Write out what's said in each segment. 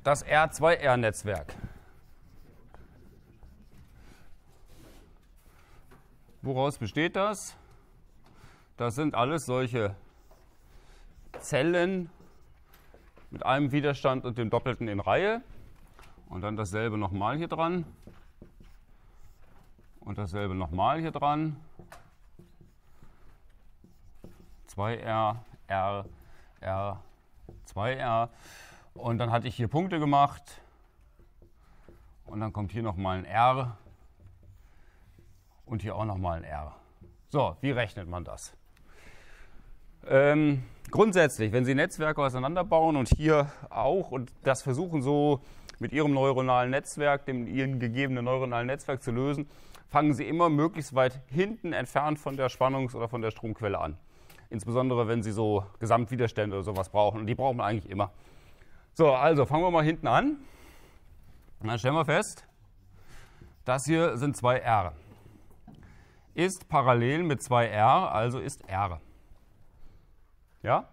das R2R-Netzwerk. Woraus besteht das? Das sind alles solche Zellen mit einem Widerstand und dem Doppelten in Reihe. Und dann dasselbe nochmal hier dran. Und dasselbe nochmal hier dran. 2R, R, R, 2R. Und dann hatte ich hier Punkte gemacht. Und dann kommt hier nochmal ein R. Und hier auch nochmal ein R. So, wie rechnet man das? Grundsätzlich, wenn Sie Netzwerke auseinanderbauen und hier auch und das versuchen so mit Ihrem neuronalen Netzwerk, dem Ihnen gegebenen neuronalen Netzwerk zu lösen, fangen Sie immer möglichst weit hinten entfernt von der Spannungs- oder von der Stromquelle an. Insbesondere, wenn Sie so Gesamtwiderstände oder sowas brauchen. Und die brauchen wir eigentlich immer. So, also fangen wir mal hinten an. Und dann stellen wir fest, das hier sind 2 R. Ist parallel mit 2 R, also ist R. Ja?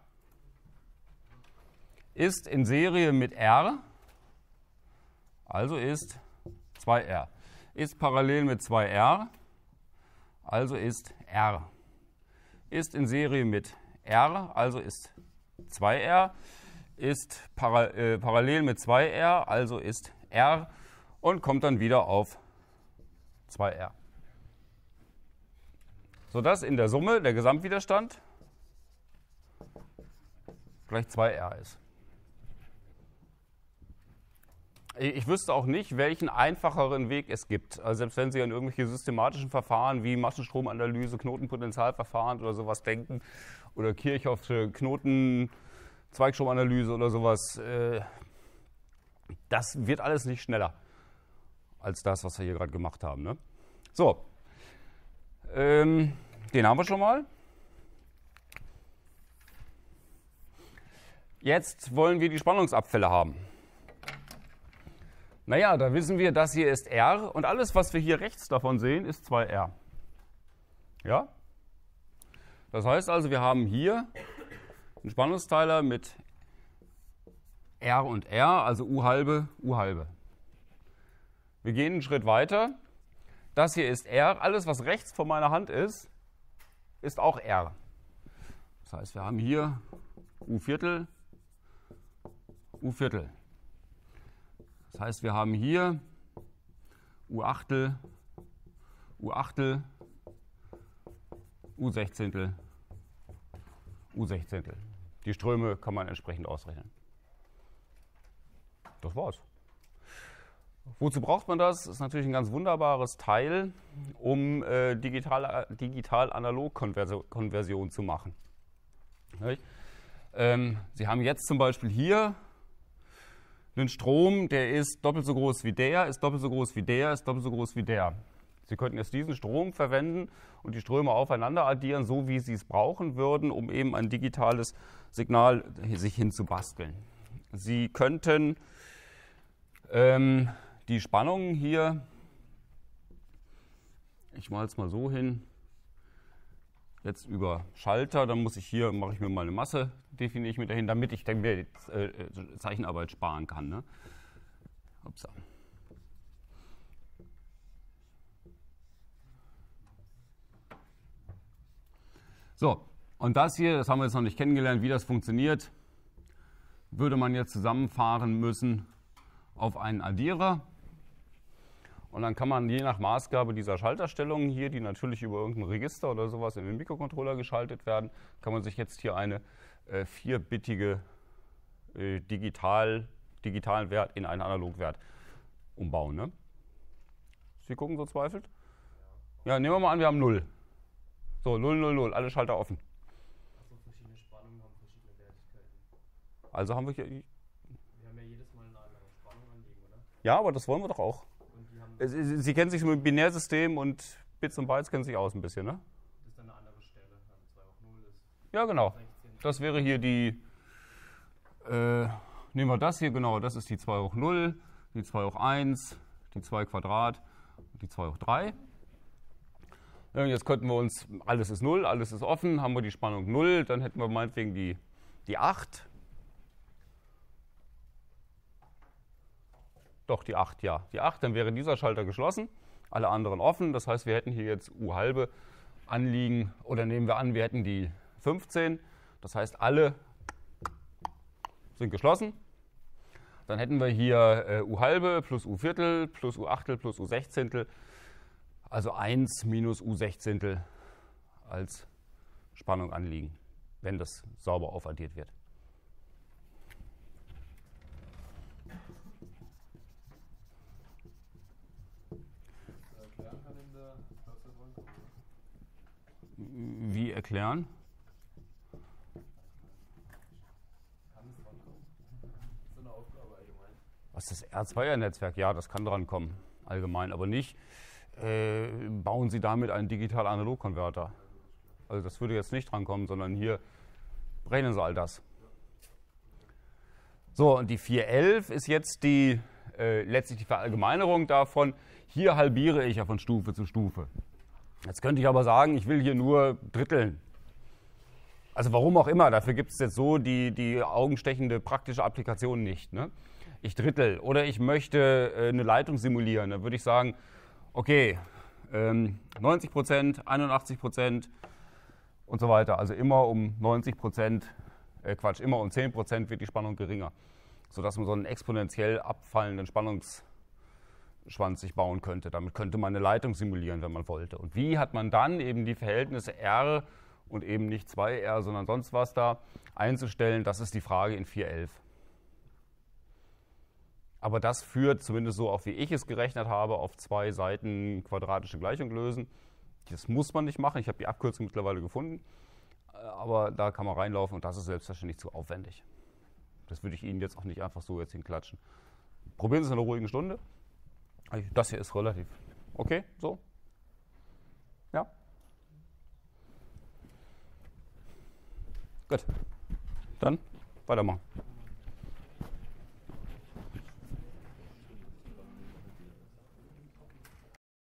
Ist in Serie mit R, also ist 2R. Ist parallel mit 2R, also ist R. Ist in Serie mit R, also ist 2R. Ist parallel mit 2R, also ist R und kommt dann wieder auf 2R. Sodass in der Summe der Gesamtwiderstand gleich 2R ist. Ich wüsste auch nicht, welchen einfacheren Weg es gibt. Also selbst wenn Sie an irgendwelche systematischen Verfahren wie Massenstromanalyse, Knotenpotentialverfahren oder sowas denken oder Kirchhoffsche Knoten-Zweigstromanalyse oder sowas, das wird alles nicht schneller als das, was wir hier gerade gemacht haben. Ne? So, den haben wir schon mal. Jetzt wollen wir die Spannungsabfälle haben. Naja, da wissen wir, das hier ist R und alles, was wir hier rechts davon sehen, ist 2R. Ja? Das heißt also, wir haben hier einen Spannungsteiler mit R und R, also U halbe, U halbe. Wir gehen einen Schritt weiter. Das hier ist R. Alles, was rechts von meiner Hand ist auch R. Das heißt, wir haben hier U Viertel, U Viertel. Das heißt, wir haben hier U Achtel, U Achtel, U Sechzehntel, U Sechzehntel. Die Ströme kann man entsprechend ausrechnen. Das war's. Wozu braucht man das? Das ist natürlich ein ganz wunderbares Teil, um Digital-Analog-Konversion zu machen. Sie haben jetzt zum Beispiel hier einen Strom, der ist doppelt so groß wie der, ist doppelt so groß wie der, ist doppelt so groß wie der. Sie könnten jetzt diesen Strom verwenden und die Ströme aufeinander addieren, so wie Sie es brauchen würden, um eben ein digitales Signal sich hinzubasteln. Sie könnten die Spannungen hier, ich mache es mal so hin, jetzt über Schalter, dann muss ich hier, mache ich mir mal eine Masse, definiere ich mir dahin, damit ich dann mir Zeichenarbeit sparen kann. Ne? Upsa. So, und das hier, das haben wir jetzt noch nicht kennengelernt, wie das funktioniert, würde man jetzt zusammenfahren müssen auf einen Addierer. Und dann kann man je nach Maßgabe dieser Schalterstellungen hier, die natürlich über irgendein Register oder sowas in den Mikrocontroller geschaltet werden, kann man sich jetzt hier eine 4-bittige digitalen Wert in einen Analogwert umbauen. Ne? Sie gucken so zweifelt? Ja, nehmen wir mal an, wir haben 0. So, 0, 0, 0, alle Schalter offen. Also verschiedene Spannungen haben verschiedene Wertigkeiten. Also haben wir hier... Wir haben ja jedes Mal eine andere Spannung anlegen, oder? Ja, aber das wollen wir doch auch. Sie kennen sich mit Binärsystem und Bits und Bytes kennen sich aus ein bisschen, ne? Das ist dann eine andere Stelle, also 2 hoch 0 ist. Ja, genau. Das wäre hier die, nehmen wir das hier, genau, das ist die 2 hoch 0, die 2 hoch 1, die 2 Quadrat und die 2 hoch 3. Ja, jetzt könnten wir uns, alles ist 0, alles ist offen, haben wir die Spannung 0, dann hätten wir meinetwegen die 8. Doch, die 8, ja. Die 8, dann wäre dieser Schalter geschlossen, alle anderen offen. Das heißt, wir hätten hier jetzt U halbe anliegen, oder nehmen wir an, wir hätten die 15. Das heißt, alle sind geschlossen. Dann hätten wir hier U halbe plus U Viertel plus U Achtel plus U Sechzehntel, also 1 minus U Sechzehntel als Spannung anliegen, wenn das sauber aufaddiert wird. Wie erklären? Was ist das R2er-Netzwerk? Ja, das kann dran kommen, allgemein, aber nicht. Bauen Sie damit einen Digital-Analog-Konverter. Also das würde jetzt nicht dran kommen, sondern hier berechnen Sie all das. So, und die 411 ist jetzt letztlich die Verallgemeinerung davon. Hier halbiere ich ja von Stufe zu Stufe. Jetzt könnte ich aber sagen, ich will hier nur dritteln. Also warum auch immer, dafür gibt es jetzt so die augenstechende praktische Applikation nicht. Ne? Ich drittel oder ich möchte eine Leitung simulieren. Dann würde ich sagen, okay, 90%, 81% und so weiter. Also immer um 90%, immer um 10% wird die Spannung geringer. Sodass man so einen exponentiell abfallenden Spannungsschwanz sich bauen könnte. Damit könnte man eine Leitung simulieren, wenn man wollte. Und wie hat man dann eben die Verhältnisse R und eben nicht 2R, sondern sonst was da einzustellen, das ist die Frage in 411. Aber das führt, zumindest so auch wie ich es gerechnet habe, auf 2 Seiten quadratische Gleichung lösen. Das muss man nicht machen, ich habe die Abkürzung mittlerweile gefunden, aber da kann man reinlaufen und das ist selbstverständlich zu aufwendig. Das würde ich Ihnen jetzt auch nicht einfach so jetzt hinklatschen. Probieren Sie es in einer ruhigen Stunde. Das hier ist relativ okay, so. Ja. Gut, dann weitermachen.